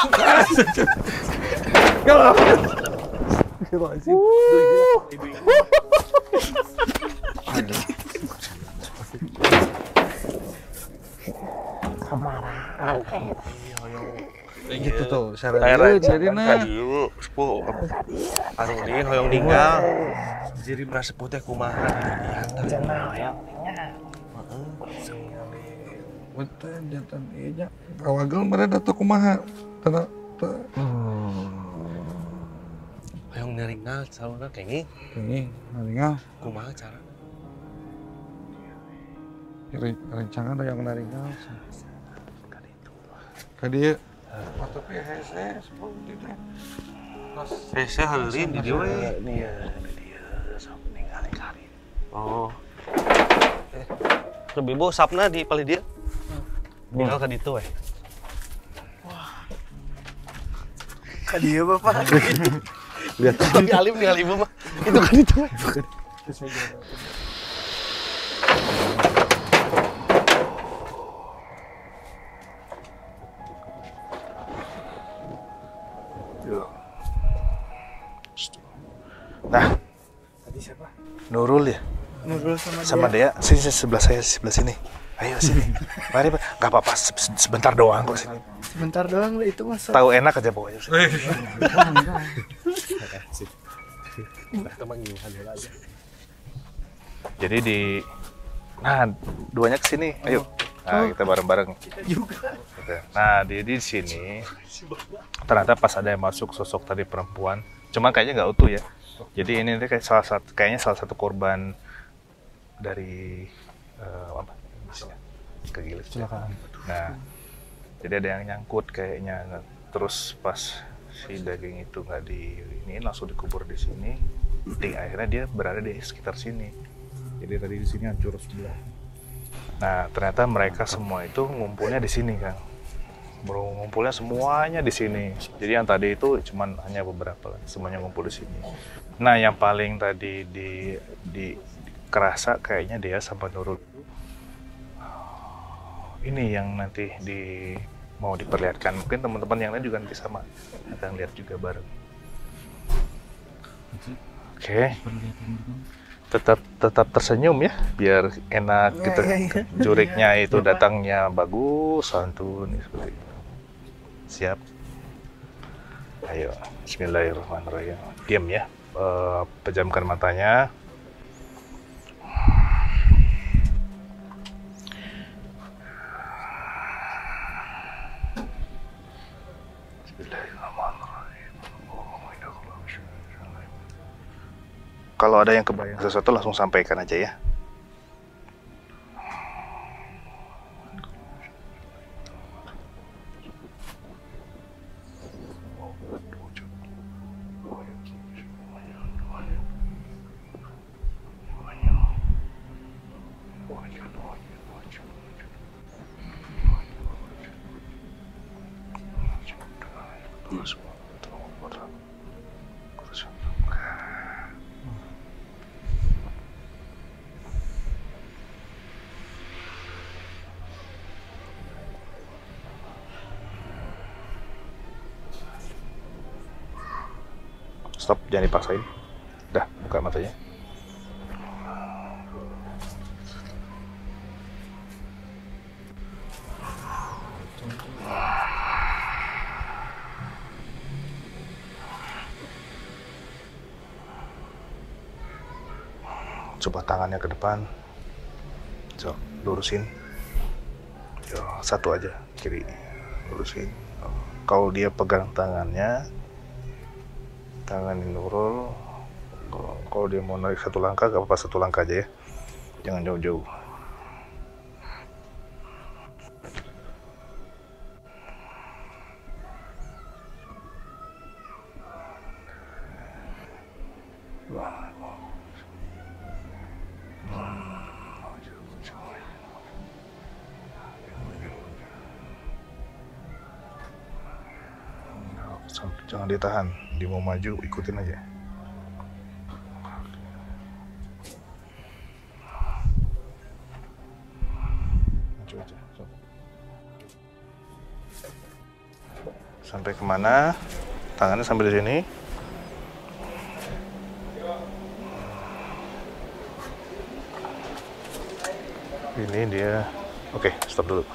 Kalau gitu tuh syaratnya jadi nah dulu sepuh Arudin hoyong ninggal jadi merasa putih kumaha diantar Betul jantan ieu nya. Kawagel mereka teu kumaha. Teu teu. Hayang naringal salona kenging. Kenging naringal. Kumaha cara? Rencangan hayang naringal. Ka dieu. Tapi hese sebelum dieu. Hese haleurin di dieu we. Nih ya, di dieu sok ningali kari. Oh. Eh, Kebibo sapna di pali dia. Tinggal ka ditu we. Ka dieu Bapak. Lihat tapi alim tinggal ibu mah. Itu kan itu we. Nah, Tadi siapa? Nurul ya? Nurul sama, sama Dea. Sini, sini sebelah saya, sebelah sini. Ayo sini. Mari, Pak. Gak apa-apa, se- sebentar doang kok sini. Sebentar doang itu masuk. Tahu enak aja pokoknya. Jadi di nah, duanya ke sini. Ayo. Nah, kita bareng-bareng. Kita juga. Nah, di di sini ternyata pas ada yang masuk sosok tadi perempuan, cuma kayaknya nggak utuh ya. Jadi ini kayak salah satu kayaknya salah satu korban dari uh, apa? Kegilaan. Kecelakaan. Nah, jadi ada yang nyangkut kayaknya. Nah, terus pas si daging itu nggak di ini langsung dikubur di sini. Di akhirnya dia berada di sekitar sini. Jadi tadi di sini hancur sebelah. Nah, ternyata mereka semua itu ngumpulnya di sini, Kang. Bro, ngumpulnya semuanya di sini. Jadi yang tadi itu cuman hanya beberapa lah, semuanya ngumpul di sini. Nah, yang paling tadi di di, di kerasa kayaknya dia sama Nurul. Ini yang nanti di mau diperlihatkan. Mungkin teman-teman yang lain juga nanti sama akan lihat juga bareng. Oke. Okay. Tetap tetap tersenyum ya, biar enak gitu. Juriknya itu datangnya bagus, santun seperti itu. Siap. Ayo, bismillahirrahmanirrahim. Diam ya, uh, pejamkan matanya. Bismillahirrahmanirrahim. Kalau ada yang kebayang sesuatu langsung sampaikan aja ya. Stop, jangan dipaksain. Udah, buka matanya. Coba tangannya ke depan. So, lurusin. Yo, satu aja, kiri. Lurusin. Kalau dia pegang tangannya, tangan Nurul, kalau dia mau narik satu langkah, gak apa-apa satu langkah aja ya, jangan jauh-jauh. Jangan ditahan, dia mau maju, ikutin aja. Maju aja. Sampai kemana? Tangannya sampai di sini. Ini dia. Oke, stop dulu.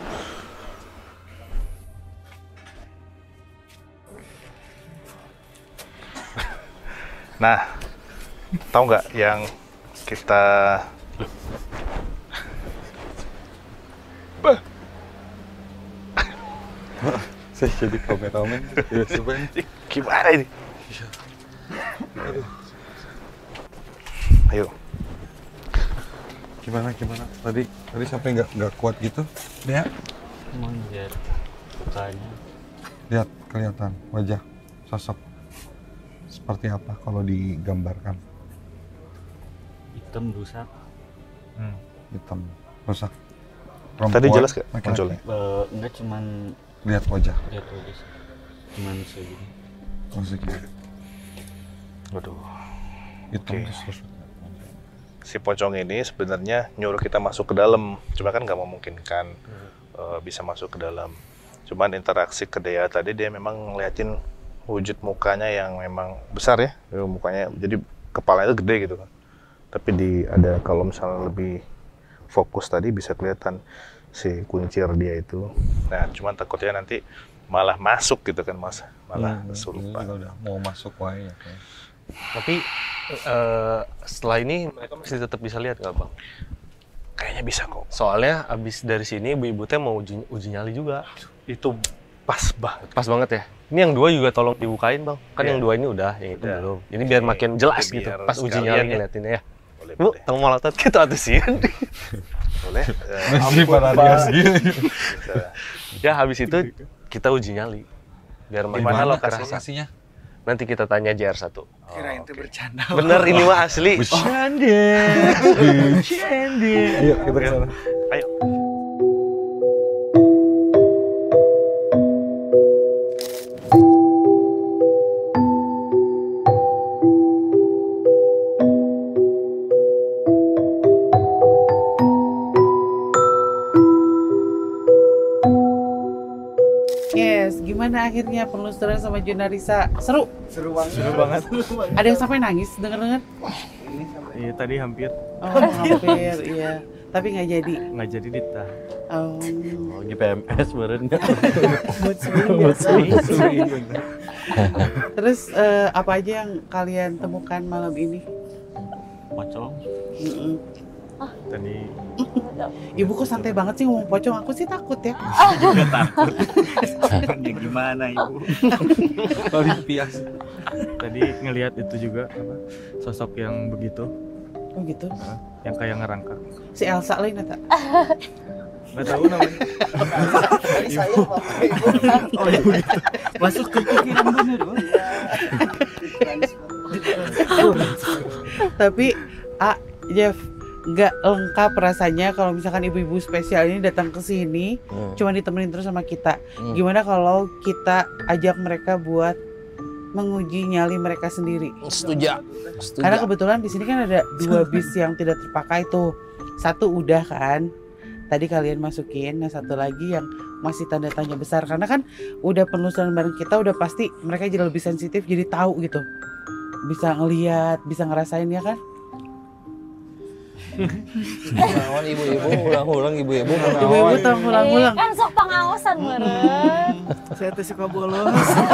Nah, tahu nggak yang kita... Bah. Saya jadi kameramen tiba-tiba ini. Gimana ini? Aduh. Ayo. Gimana gimana? Tadi tadi sampai nggak nggak kuat gitu, Dea? Emang lihat mukanya. Lihat kelihatan wajah sosok seperti apa kalau digambarkan? Hitam rusak. Hmm. Hitam rusak. Tadi jelas gak laki-laki? munculnya? Uh, enggak cuman Lihat wajah. lihat wajah. Cuman segini. Oh segini. Waduh. Hitam Oke. terus rusuk. Si pocong ini sebenarnya nyuruh kita masuk ke dalam, cuma kan nggak memungkinkan uh, bisa masuk ke dalam. Cuman interaksi ke Dea tadi dia memang ngeliatin wujud mukanya yang memang besar ya, Ya, mukanya jadi kepalanya itu gede gitu kan. Tapi di ada kalau misalnya lebih fokus tadi bisa kelihatan si kuncir dia itu. Nah, cuman takutnya nanti malah masuk gitu kan mas, malah Hmm, kesurupan. ini udah mau masuk wae ya. Tapi eh, setelah ini mereka masih tetap bisa lihat nggak bang? Kayaknya bisa kok. Soalnya abis dari sini ibu-ibu teh mau uji, uji nyali juga. Itu pas banget. Pas banget ya. Ini yang dua juga tolong dibukain bang. Kan Iya. yang dua ini udah, yang itu Udah. belum. Ini biar Oke. makin jelas Oke, gitu. biar Pas uji sekalian nyali ya. ngeliatinnya ya. Boleh, Bu, boleh. tolong malotot kita atuh sih. Boleh. Eh, Masih pada dia segini. bisa. Ya habis itu kita uji nyali. Biar Di makin mana kerasa. lokasinya? Nanti kita tanya J R satu. Kirain itu bercanda. Bener ini mah asli. Bercanda. Bercanda. Ayo kita ke sana. Ayo. Yes, gimana akhirnya penelusuran sama Junarisa? Seru? Seru banget. Seru banget. Ada yang sampai nangis denger-denger? Ini sampai Iya tadi hampir Oh, hampir, iya. Tapi nggak jadi. nggak jadi ditahan. Oh. Oh, G P M S beureun. Mood swing biasa. Mood swing, bener. Terus eh, apa aja yang kalian temukan malam ini? Pocong. Mm-mm. Tadi Ibu kok santai banget sih ngomong pocong? Aku sih takut ya. Juga takut. Ya gimana ibu? Olimpias. tadi ngelihat itu juga apa sosok yang begitu, Oh gitu. Hah? yang kayak ngerangkak. Si Elsa lain eta. Nggak tahu namanya. Tadi saya bapak ibu. Oh ibu gitu. Masuk ke pikiran bener bang. Tapi ah Jeff, nggak lengkap rasanya kalau misalkan ibu-ibu spesial ini datang ke sini Hmm. cuma ditemenin terus sama kita. Hmm. Gimana kalau kita ajak mereka buat menguji nyali mereka sendiri? Setuju. Setuju. Karena kebetulan di sini kan ada dua bis yang tidak terpakai tuh. Satu udah kan, tadi kalian masukin. Nah satu lagi yang masih tanda tanya besar. Karena kan udah penelusuran bareng kita, udah pasti mereka jadi lebih sensitif, jadi tahu gitu. Bisa ngelihat, bisa ngerasain ya kan? Naon ibu-ibu, ulang-ulang ibu-ibu. Ibu-ibu tolong ulang-ulang. Kan sok pengawasan meren. Saya tuh suka bolos.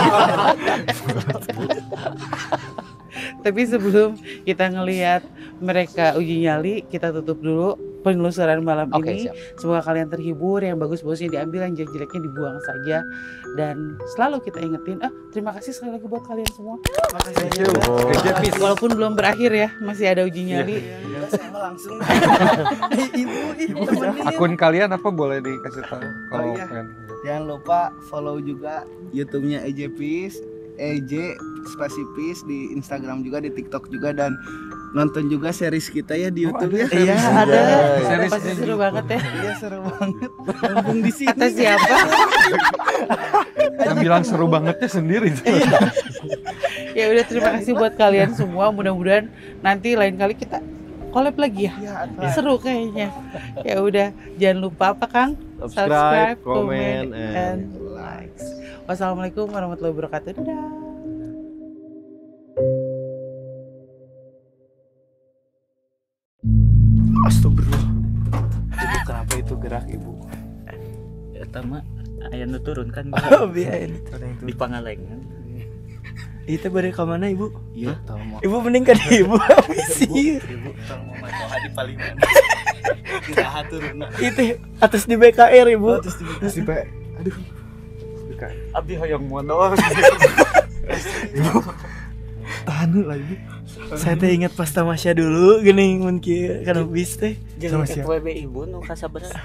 Tapi sebelum kita ngelihat mereka uji nyali, kita tutup dulu penelusuran malam Oke, ini. siap. Semoga kalian terhibur, yang bagus-bagusnya diambil, yang jelek-jeleknya dibuang saja. Dan selalu kita ingetin, ah terima kasih sekali lagi buat kalian semua. Makasih. Walaupun belum berakhir ya, masih ada uji nyali. Sama langsung. Ibu, ibu temenin. Akun kalian apa boleh dikasih tahu kalau iya. pengen? Jangan lupa follow juga YouTube-nya E J Pis, E J spasi Pis di Instagram juga, di TikTok juga, dan nonton juga series kita ya di YouTube ya. Iya ada, Series pasti seru banget ya. Iya seru banget. Mumpung di sini. Kata siapa? Yang bilang seru bangetnya sendiri. Ya udah, terima kasih buat kalian semua. Mudah-mudahan nanti lain kali kita collab lagi ya. Iya, Seru kayaknya. Ya udah, jangan lupa apa Kang? Subscribe, comment, comment, and and likes. Wassalamualaikum warahmatullahi wabarakatuh. Dadah. Astagfirullah. Ibu kenapa itu gerak ibu? Ya tama, aya nu turun kan. Oh biarin itu ada yang Di tuh. Pangalengan. Itu bari ke mana ibu? Iya, tahu mau. Ibu mending kan ibu habis Ibu tolong mau maca di Paliman. Kita turun. Itu atas di B K R ibu. Terus di Aduh. Abdi hoyong motor. Tahan lah ibu. Saya teh ingat pas tamasya dulu gini mun kieu kana bis teh. Jeung F W B ibu nu kasaberat.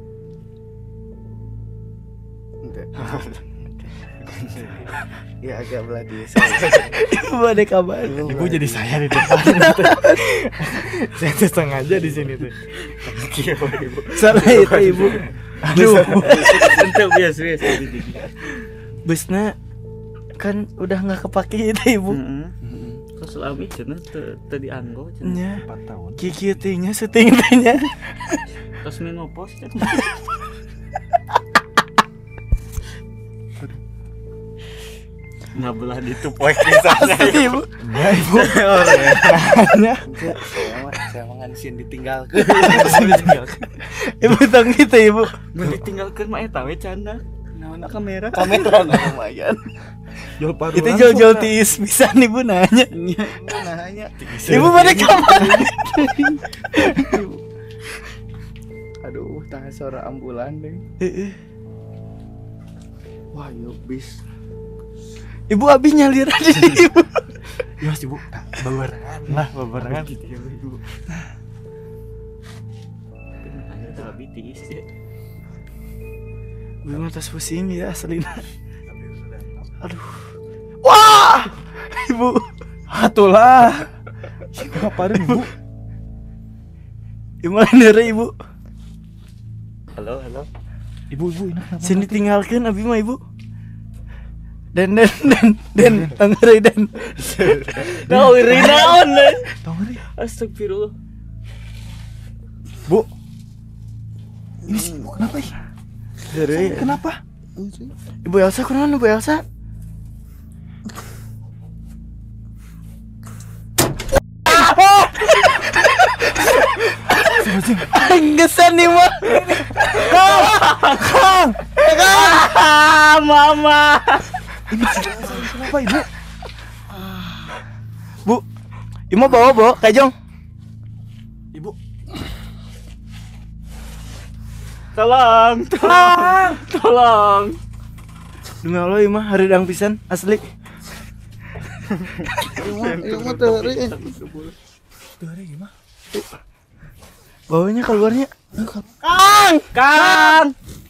Ya agak beladi. Ibu ada kabar. Ibu jadi saya di depan. Saya tuh sengaja di sini tuh. Salah itu ibu. Aduh. Untuk biasa biasa. Busna kan udah nggak kepake itu ibu. Terus lami cenah teu dianggo cenah Nya. empat tahun. Kieu teh nya syuting teh nya. Terus menopause kan. Nah belah itu poek pisan ibu. Ya ibu. Orangnya. Saya mah saya mah ngan sieun ditinggalkeun. Ibu tong gitu ibu. Mun ditinggalkeun mah eta we canda. Naon kamera? Kamera lumayan. Jual paruran. Itu jual-jual tiis pisan ibu nanya. Nanya. Ibu mana kamar? Aduh, tah suara ambulan deh. Heeh. Wah, yuk bis. Ibu abi nyalir aja ibu. Ya ibu, babarengan lah, babarengan. Ibu. Hanya tapi tiis ya. Ibu mah tas pusing ya aslina. Aduh. Wah! Ibu. Atulah. Ibu ngapain ibu? Ibu nere ibu. Halo, halo. Ibu, ibu ini kenapa? Sini tinggalkan abi mah ibu. Dan dan dan dan tangere dan. Tahu iri naon deh. Tahu iri. Astagfirullah. Bu. Ini sih ibu kenapa ya? Dari kenapa? Ibu Elsa kenapa Ibu Elsa? Anggesan nih mah. Kang, Kang, Mama. Ini kenapa ibu? Bu, Ibu bawa bawa kajong. Ibu. Tolong, tolong, tolong. Demi Allah Ibu mah hareudang pisan asli. Ieu mah teu euy. Teu euy gimana? Bawanya keluarnya. Kang, Kang.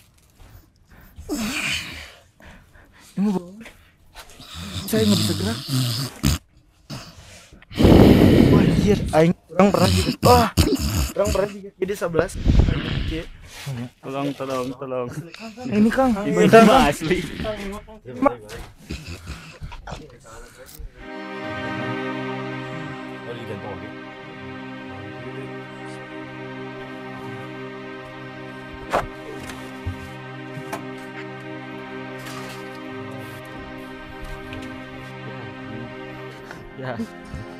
Ibu bawa. Saya nggak bisa gerak. Wah anjir, aing orang pernah juga. Wah, orang pernah juga jadi sebelas. Tolong, tolong, tolong. Ini Kang, Ini mah asli. Oh, di jantung oke. Ya.